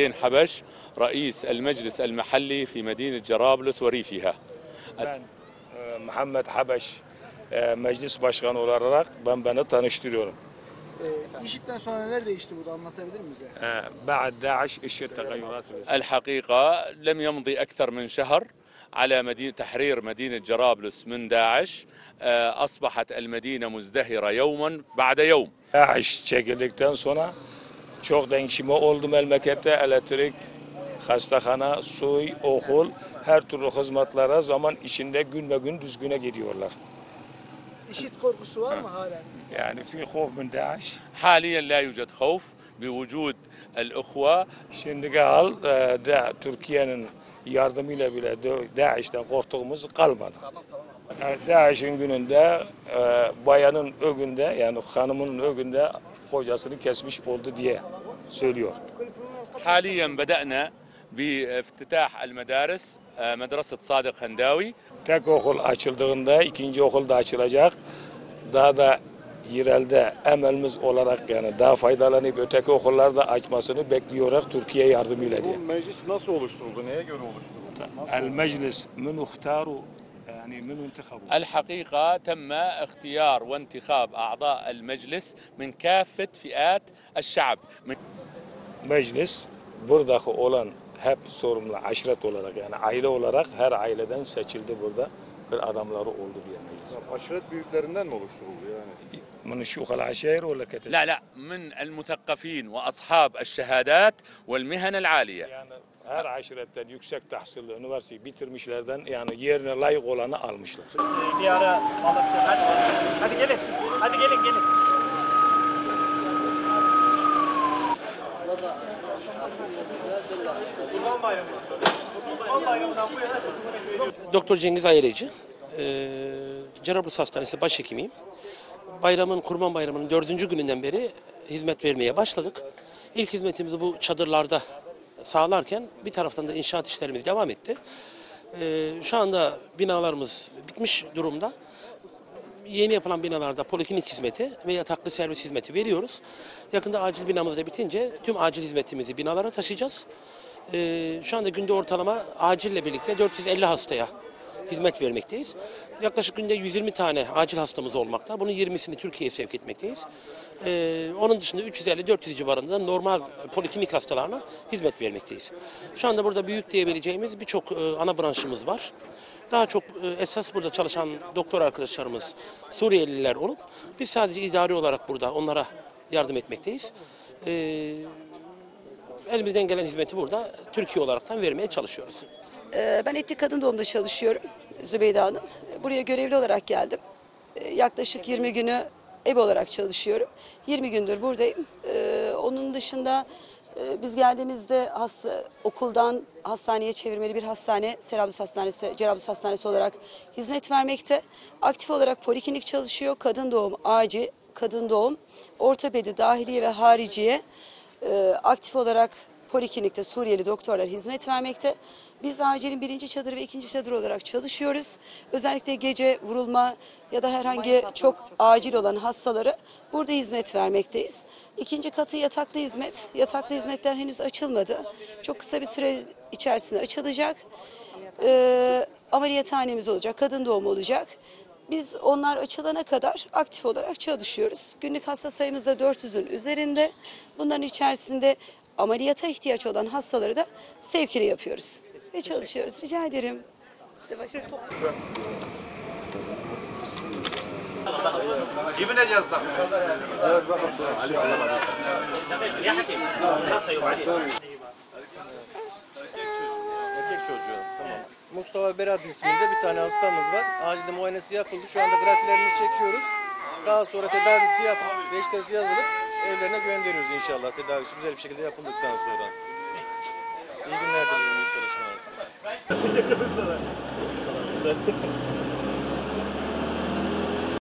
حسين حبش رئيس المجلس المحلي في مدينة جرابلس وريفها. Ben Muhammed Habeş meclis başkanı olarak beni tanıştırıyorum. İşitten sonra neler değişti burada, anlatabilir miyiz? بعد داعش ايش التغيرات الحقيقة لم يمضي أكثر من شهر على تحرير مدينة جرابلس من داعش. أصبحت المدينة مزدهرة يوما بعد يوم. DAEŞ çekildikten sonra çok değişme oldu memlekette. Elektrik, hastahane, su, okul, her türlü hizmetlere zaman içinde gün ve gün düzgüne gidiyorlar. İşit korkusu var mı halen? Yani fi خوف من DAEŞ. حاليا لا يوجد خوف بوجود الأخوة. Şimdi al Türkiye'nin yardımıyla bile DAEŞ'ten korktuğumuz kalmadı. DAEŞ'in gününde bayanın ögünde, yani hanımın ögünde kocasını kesmiş oldu diye söylüyor. حاليا بدأنا بافتتاح المدارس. مدرسة صادق هنداوي. Tek okul açıldığında ikinci okul da açılacak. Daha da yerelde emelimiz olarak yani daha faydalanıp öteki okullarda açmasını bekliyoruz Türkiye yardımıyla diye. Bu meclis nasıl oluşturuldu? Neye göre oluşturuldu? El meclis min ihtaru yani min intihabu. الحقيقة تم اختيار وانتخاب أعضاء المجلس من كافة فئات الشعب. Meclis buradaki olan hep sorumlu aşiret olarak yani aile olarak her aileden seçildi burada bir adamları oldu diye meclis. Aşiret büyüklerinden mi oluşturuldu yani? من الشيوخ العشائر ولا كتب؟ لا لا، من المثقفين وأصحاب الشهادات والمهن العالية. Yani her aşiretten yüksek tahsilli üniversiteyi bitirmişlerden yani yerine layık olanı almışlar. Bir ara hadi gelin. Hadi gelin. Doktor Cengiz Ayrıcı, Cerrahpaşa Hastanesi başhekimiyim. Kurban Bayramı'nın 4. gününden beri hizmet vermeye başladık. İlk hizmetimizi bu çadırlarda sağlarken bir taraftan da inşaat işlerimiz devam etti. Şu anda binalarımız bitmiş durumda. Yeni yapılan binalarda poliklinik hizmeti ve yataklı servis hizmeti veriyoruz. Yakında acil binamız da bitince tüm acil hizmetimizi binalara taşıyacağız. Şu anda günde ortalama acille birlikte 450 hastaya hizmet vermekteyiz. Yaklaşık günde 120 tane acil hastamız olmakta. Bunun 20'sini Türkiye'ye sevk etmekteyiz. Onun dışında 350-400 civarında normal poliklinik hastalarına hizmet vermekteyiz. Şu anda burada büyük diyebileceğimiz birçok ana branşımız var. Daha çok esas burada çalışan doktor arkadaşlarımız Suriyeliler olup biz sadece idari olarak burada onlara yardım etmekteyiz. Elimizden gelen hizmeti burada Türkiye olaraktan vermeye çalışıyoruz. Ben Etlik Kadın Doğum'da çalışıyorum Zübeyde Hanım. Buraya görevli olarak geldim. Yaklaşık 20 günü ebe olarak çalışıyorum. 20 gündür buradayım. Onun dışında biz geldiğimizde okuldan hastaneye çevirmeli bir hastane, Cerrahpaşa Hastanesi olarak hizmet vermekte. Aktif olarak poliklinik çalışıyor. Kadın doğum, acil, kadın doğum, ortopedi, dahiliye ve hariciye aktif olarak poliklinikte Suriyeli doktorlar hizmet vermekte. Biz acilin 1. çadırı ve 2. çadır olarak çalışıyoruz. Özellikle gece vurulma ya da herhangi çok acil olan hastalara burada hizmet vermekteyiz. 2. katı yataklı hizmet. Yataklı hizmetler henüz açılmadı. Çok kısa bir süre içerisinde açılacak. Ameliyathanemiz olacak, kadın doğumu olacak. Biz onlar açılana kadar aktif olarak çalışıyoruz. Günlük hasta sayımız da 400'ün üzerinde. Bunların içerisinde ameliyata ihtiyaç olan hastaları da sevkini yapıyoruz ve çalışıyoruz. Rica ederim. Cebine yazdı. Evet bakalım. Erkek çocuğu. Tamam. Mustafa Berat isminde bir tane hastamız var. Acilde muayenesi yapıldı. Şu anda grafilerini çekiyoruz. Daha sonra tedavisi yapılıp reçetesi yazılıp evlerine gönderiyoruz inşallah. Tedavisi güzel bir şekilde yapıldıktan sonra. İyi günler dilerim. İyi çalışmalar.